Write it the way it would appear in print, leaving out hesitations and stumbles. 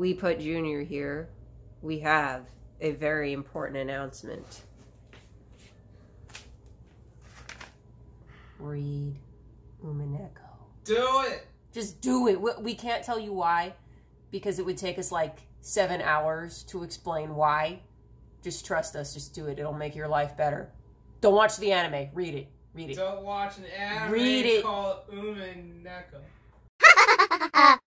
we put Junior here, we have a very important announcement. Read Umineko. Do it! Just do it. We can't tell you why, because it would take us like 7 hours to explain why. Just trust us. Just do it. It'll make your life better. Don't watch the anime. Read it. Read it. Don't watch an anime Read it. called Umineko.